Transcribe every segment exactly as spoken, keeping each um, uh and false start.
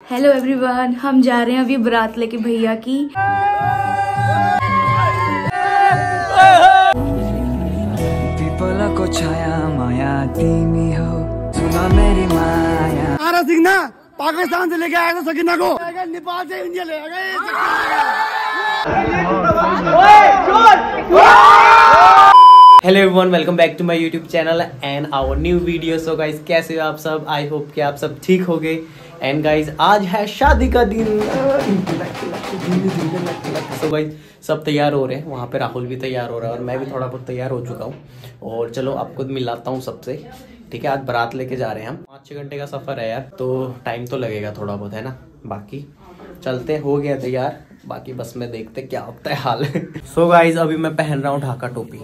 Hello everyone, हम जा रहे हैं अभी बारात लेके भैया की। पीपल को छाया माया तिमी हो, सुना मेरी माया। सारा सिंह ना पाकिस्तान से लेके आया था सकीना को, नेपाल से इंडिया ले गए। Hello everyone, welcome back to my YouTube channel and our new video. So guys, कैसे हो आप सब? आई होप कि आप सब ठीक हो गए। एंड गाइस, आज है शादी का दिन। सो गाइस, सब तैयार हो रहे हैं। वहाँ पे राहुल भी तैयार हो रहा है और मैं भी थोड़ा बहुत तैयार हो चुका हूँ। और चलो आपको मिलाता हूँ सबसे, ठीक है। आज बारात लेके जा रहे हैं हम। पाँच छः घंटे का सफ़र है यार, तो टाइम तो लगेगा थोड़ा बहुत, है ना। बाकी चलते, हो गया तैयार। बाकी बस में देखते क्या होता है हाल। सो गाइस, अभी मैं पहन रहा हूँ ढाका टोपी।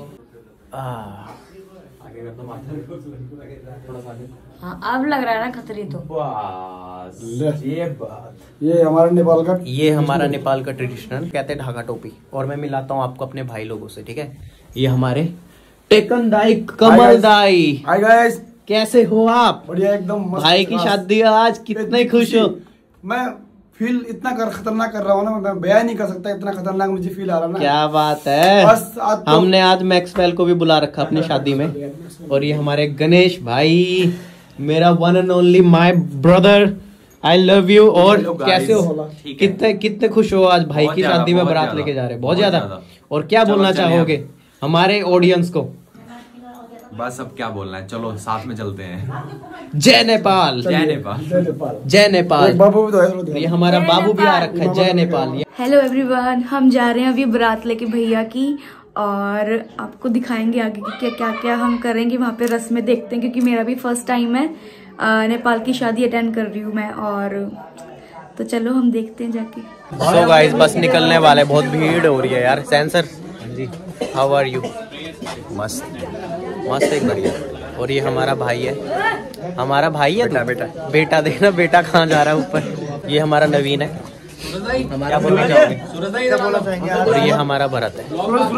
आगे कर दो थोड़ा सा। हाँ, अब लग रहा है ना खतरी। तो बस ये बात, ये हमारा नेपाल का ये हमारा नेपाल का ट्रेडिशनल कहते हैं ढाका टोपी। और मैं मिलाता हूँ आपको अपने भाई लोगों से, ठीक है। ये हमारे टेकन दाई, कमल दाई। हाय गाइस, कैसे हो आप? बढ़िया एकदम मस्त। भाई की शादी है आज, कितने खुश हो? मैं फील इतना कर खतरनाक कर रहा हूँ ना, मैं बयान नहीं कर सकता, इतना खतरनाक मुझे फील आ रहा है ना। क्या बात है। बस आज तो... हमने आज मैक्सवेल को भी बुला रखा अपनी शादी में। और ये हमारे गणेश भाई, मेरा one and only my brother, I love you. और कैसे हो? कितने कितने खुश हो आज भाई की शादी में बारात लेके जा रहे हैं? बहुत ज्यादा। और क्या बोलना चाहोगे हमारे ऑडियंस को? बस अब क्या बोलना है, चलो साथ में चलते हैं। जय नेपाल, जय नेपाल, जय नेपाल। बाबू भी तो, ये हमारा बाबू भी आ रखा है। जय नेपाल। हेलो एवरीवन, हम जा रहे हैं अभी बारात लेके भैया की। और आपको दिखाएंगे आगे कि क्या क्या क्या हम करेंगे वहाँ पे, रस्में देखते हैं, क्योंकि मेरा भी फर्स्ट टाइम है। आ, नेपाल की शादी अटेंड कर रही हूँ मैं। और तो चलो हम देखते हैं जाके। सो गाइस, बस निकलने वाले, बहुत भीड़ हो रही है यार। Sensor ji, how are you? मस्त मस्त, एक बढ़िया। और ये हमारा भाई है, हमारा भाई है। बेटा बेटा बेटा देखना, बेटा कहाँ जा रहा है ऊपर। ये हमारा नवीन है। क्या बोलना चाहोगे? और ये हमारा भरत है।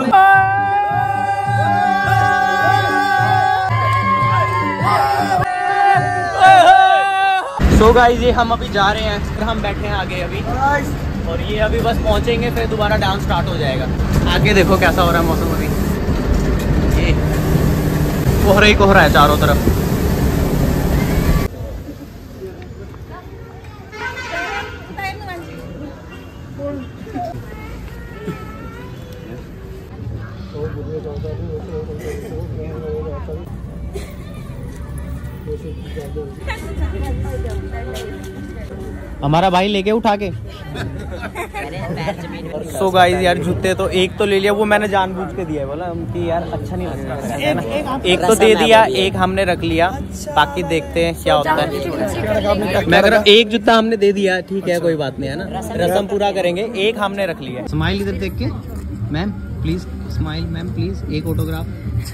सो गाइस, ये हम अभी जा रहे हैं, फिर हम बैठे हैं आगे अभी। और ये अभी बस पहुंचेंगे, फिर दोबारा डांस स्टार्ट हो जाएगा। आगे देखो कैसा हो रहा है मौसम। अभी ये कोहरा ही कोहरा है चारों तरफ। हमारा भाई लेके उठा के। सो गाइस यार, जूते तो एक तो ले लिया, वो मैंने जानबूझ के दिया है, बोला कि यार अच्छा नहीं लगता है ना। एक तो दे दिया, एक हमने रख लिया। बाकी देखते हैं क्या होता है। मैं अगर एक जूता हमने दे दिया, ठीक है, कोई बात नहीं, है ना। रस्म पूरा करेंगे। एक हमने रख लिया। स्माइल इधर देख के। Ma'am please smile, ma'am please एक ऑटोग्राफ।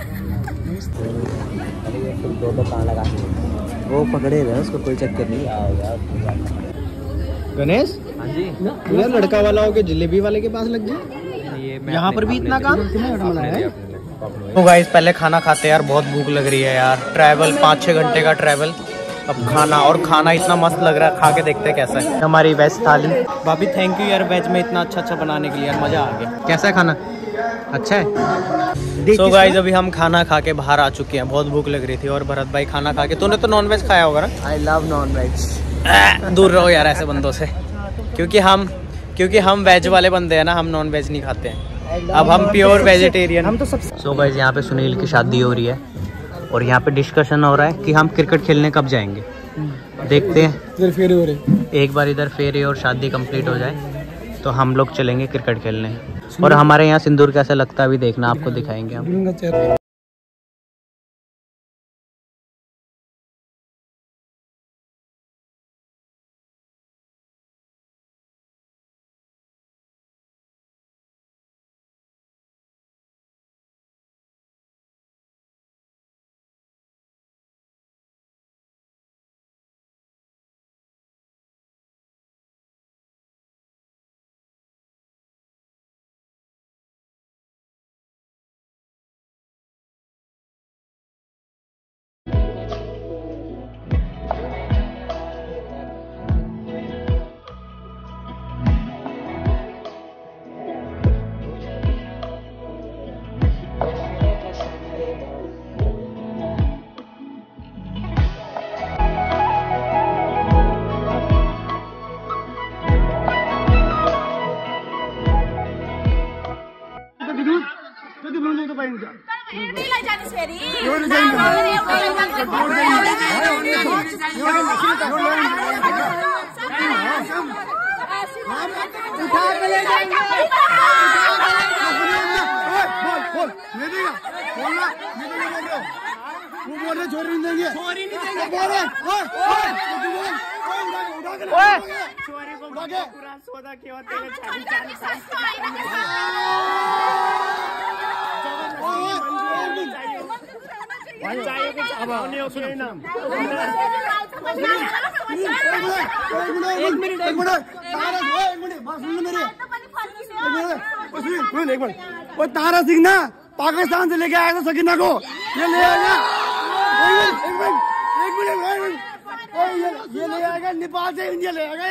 वो पकड़े रहे, उसको कोई चक्कर नहीं। आओ यार गणेश, हाँ जी, यार लड़का वाला हो के जलेबी वाले के पास लग जाए। यहाँ पर भी इतना काम है। तो गाइस, पहले खाना खाते हैं यार, बहुत भूख लग रही है यार। ट्रैवल पाँच छः घंटे का ट्रैवल, अब खाना। और खाना इतना मस्त लग रहा है, खा के देखते हैं कैसा है। हमारी वेज थाली। भाभी थैंक यू यार, वेज में इतना अच्छा अच्छा बनाने के लिए यार, मजा आ गया। कैसा है खाना? अच्छा है। सो गाइस, अभी हम खाना खा के बाहर आ चुके हैं। बहुत भूख लग रही थी। और भरत भाई खाना खा के, तूने तो नॉन वेज खाया होगा ना? I love non veg. दूर रहो यार ऐसे बंदों से, क्योंकि हम क्योंकि हम वेज वाले बंदे हैं ना, हम नॉन वेज नहीं खाते हैं। अब हम प्योर वेजिटेरियन। हम तो सब। सो गाइस, यहाँ पे सुनील की शादी हो रही है और यहाँ पे डिस्कशन हो रहा है कि हम क्रिकेट खेलने कब जाएंगे। देखते हैं, एक बार इधर फेरे और शादी कंप्लीट हो जाए तो हम लोग चलेंगे क्रिकेट खेलने। और हमारे यहाँ सिंदूर कैसा लगता है अभी देखना, आपको दिखाएंगे हम। वो बोल रहे छोरी नहीं देंगे, छोरी नहीं देंगे बोल रहे। ओए छोरी को उठा के पूरा सौदा किया तेरे चालीस चालीस साल चाहिए कि चावने हो के नाम। एक मिनट एक मिनट तारा एक मिनट बात सुन मेरी एक मिनट एक मिनट। वो तारा सिंह ना पाकिस्तान से लेके आया था सकीना को, ये ले आएगा एक मिनट एक मिनट ये ले आएगा नेपाल से, इंडिया ले आएगा।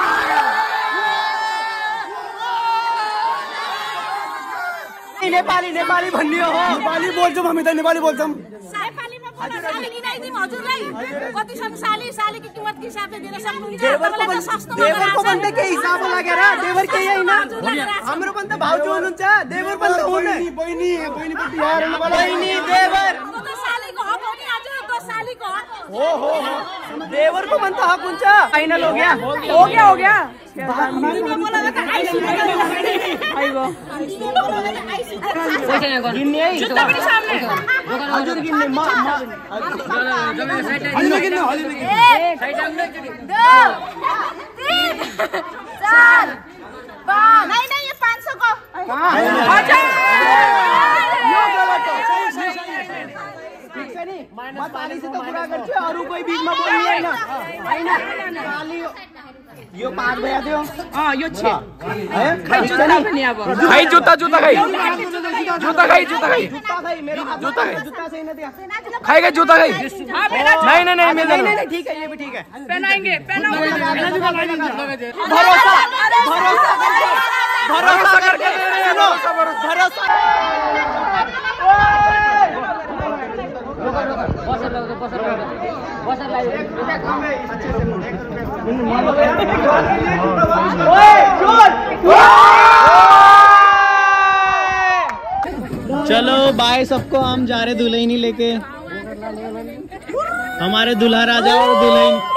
नेपाली नेपाली भन्ने हो, नेपाली बोल्छौँ हामी त, नेपाली बोल्छौँ। कति साली सालीको किमतको हिसाबले दिन सक्नुहुन्छ। देवरको भन्दा के हिसाब लागेर देवर केही होइन, हाम्रो पनि त भाउजू हुनुहुन्छ, देवर पनि त हुने। बहिनी बहिनीपट्टि आएर बहिनी देवर सालीको हक हो नि हजुर, तो सालीको हक हो हो देवर को पनि त हक हुन्छ। फाइनल हो गया हो गया हो गया गिन्ने है जुत्ता पनि सामने हजुर गिन्ने म अन्नु गिन्ने हली में साइड आउनु दो तीन चार पाँच नहीं नहीं ये पाँच सौ को अच्छा यो गलत हो। ठीक छ नि म पानी से त कुरा गर्छु, अरु कोही बीचमा बोल्नु हैन हैन खाली यो पाँच भया थियो। अ यो छ है खाइ जुत्ता पनि अब खाइ जुत्ता जुत्ता खाइ जुत्ता खाइ जुत्ता खाइ जुत्ता खाइ मेरो जुत्ता खाइ जुत्ता छैन त्यहाँ खाएगा जूता खाई। नहीं नहीं नहीं मैं नहीं नहीं ठीक है ये भी ठीक है पहनाएंगे पहनाओगे भरोसा भरोसा करके भरोसा करके सुनो भरोसा चलो बाय सबको, हम जा रहे दुल्हन ही लेके, हमारे दूल्हा राजा और दुल्हन।